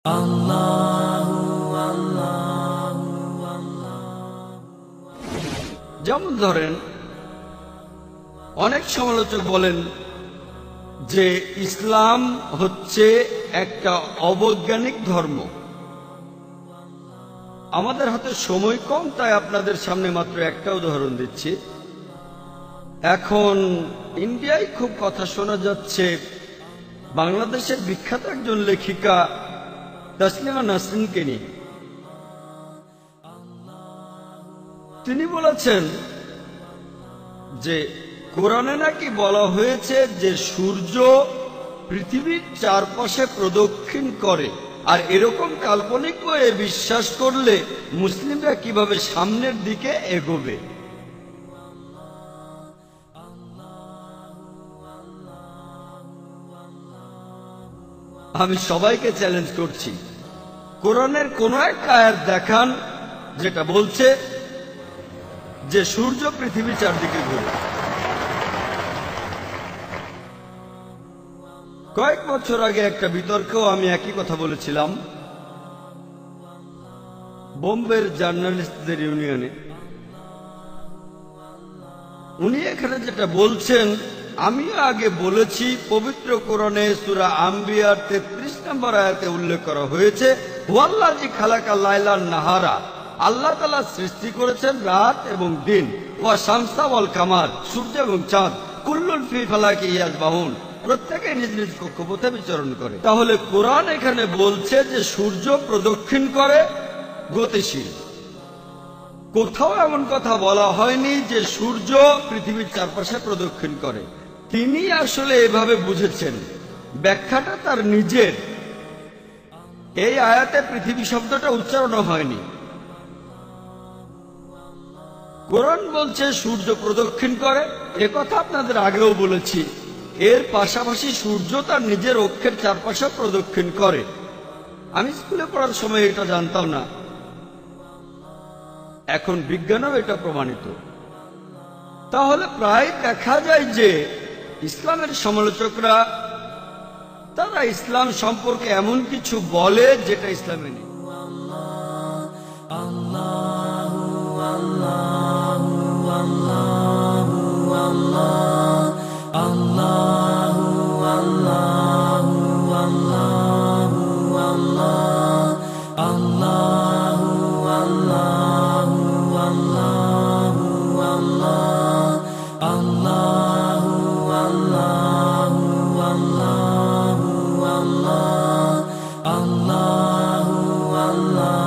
যেমন ধরেন, অনেক সমালোচক বলেন যে ইসলাম হচ্ছে একটা অবৈজ্ঞানিক ধর্ম। আমাদের হাতে সময় কম, তাই আপনাদের সামনে মাত্র একটা উদাহরণ দিচ্ছি। এখন ইন্ডিয়ায় খুব কথা শোনা যাচ্ছে বাংলাদেশের বিখ্যাত একজন লেখিকা তাসলিমা নাসরিনকে নিয়ে। তিনি বলেছেন যে কোরআনে নাকি বলা হয়েছে যে সূর্য পৃথিবীর চারপাশে প্রদক্ষিণ করে, আর এরকম কাল্পনিক বইয়ে বিশ্বাস করলে মুসলিমরা কিভাবে সামনের দিকে এগোবে। আমি সবাইকে চ্যালেঞ্জ করছি, কোরআনের কোন এক আয়াত দেখান যেটা বলছে যে সূর্য পৃথিবীর চারদিকে ঘুরে। কয়েক বছর আগে একটা বিতর্কেও আমি একই কথা বলেছিলাম বোম্বের জার্নালিস্টদের ইউনিয়নে। উনি এখানে যেটা বলছেন আমিও আগে বলেছি, পবিত্র কোরআনে সূরা আম্বিয়ার 33 নম্বর আয়াতে উল্লেখ করা হয়েছে, হুয়াল্লাযী খালাকা লাইলা নাহারা, আল্লাহ তাআলা সৃষ্টি করেছেন রাত এবং দিন, ওয়া শামসা ওয়াল কামার, সূর্য এবং চাঁদ, কুল্লুন ফি ফালাকি ইয়াসবাহুন, প্রত্যেকে নিজ নিজ কক্ষপথে বিচরণ করে। তাহলে কোরআন এখানে বলছে যে সূর্য প্রদক্ষিণ করে, গতিশীল। কোথাও এমন কথা বলা হয়নি যে সূর্য পৃথিবীর চারপাশে প্রদক্ষিণ করে। তিনি আসলে এভাবে বুঝেছেন, ব্যাখ্যাটা তার নিজের। এই আয়াতে পৃথিবী শব্দটা উচ্চারণ হয়নি। কোরআন বলছে সূর্য প্রদক্ষিণ করে, একথা আপনাদের আগেও বলেছি। এর পাশাপাশি সূর্য তার নিজের অক্ষের চারপাশে প্রদক্ষিণ করে। আমি স্কুলে পড়ার সময় এটা জানতাম না, এখন বিজ্ঞানও এটা প্রমাণিত। তাহলে প্রায় দেখা যায় যে ইসলামের সমালোচকরা তারা ইসলাম সম্পর্কে এমন কিছু বলে যেটা ইসলামে নেই। Allah